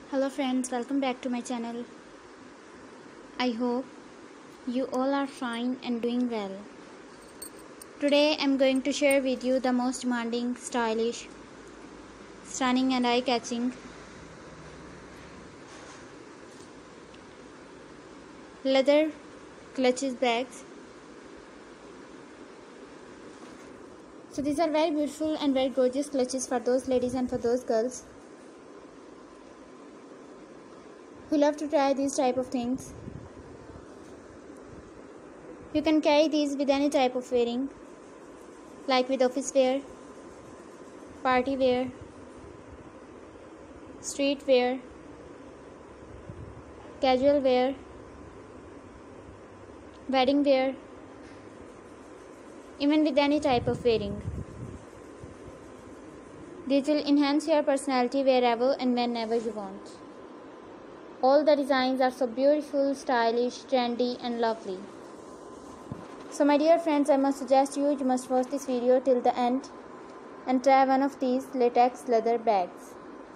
Hello friends, welcome back to my channel. I hope you all are fine and doing well. Today I'm going to share with you the most demanding, stylish, stunning and eye-catching leather clutches bags. So these are very beautiful and very gorgeous clutches for those ladies and for those girls who love to try these type of things. You can carry these with any type of wearing, like with office wear, party wear, street wear, casual wear, wedding wear, even with any type of wearing. These will enhance your personality wherever and whenever you want. All the designs are so beautiful, stylish, trendy and lovely. So my dear friends, I must suggest you must watch this video till the end and try one of these latex leather bags.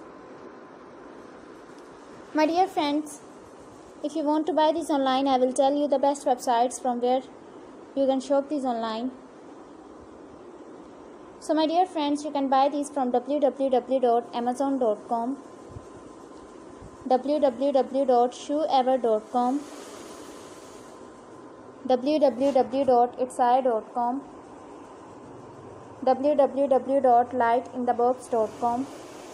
My dear friends, if you want to buy these online, I will tell you the best websites from where you can shop these online. So my dear friends, you can buy these from www.amazon.com, www.shoeever.com, www.itsai.com, www.lightinthebox.com,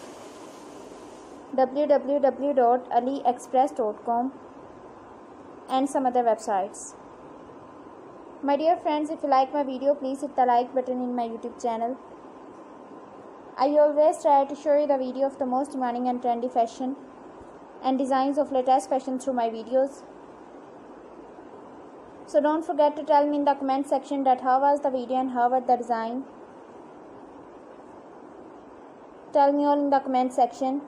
www.aliexpress.com and some other websites. My dear friends, if you like my video, please hit the like button in my YouTube channel. I always try to show you the video of the most demanding and trendy fashion and designs of latest fashion through my videos. So don't forget to tell me in the comment section that how was the video and how was the design. Tell me all in the comment section.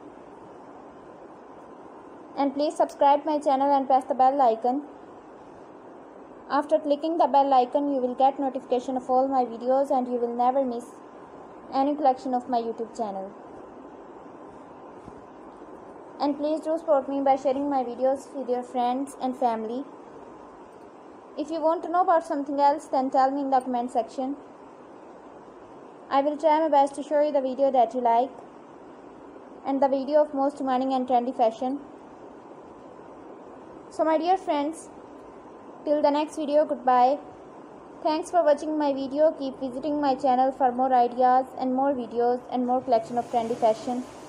And please subscribe my channel and press the bell icon. After clicking the bell icon, you will get notification of all my videos and you will never miss any collection of my YouTube channel. And please do support me by sharing my videos with your friends and family. If you want to know about something else, then tell me in the comment section. I will try my best to show you the video that you like and the video of most demanding and trendy fashion. So my dear friends, till the next video, goodbye. Thanks for watching my video. Keep visiting my channel for more ideas and more videos and more collection of trendy fashion.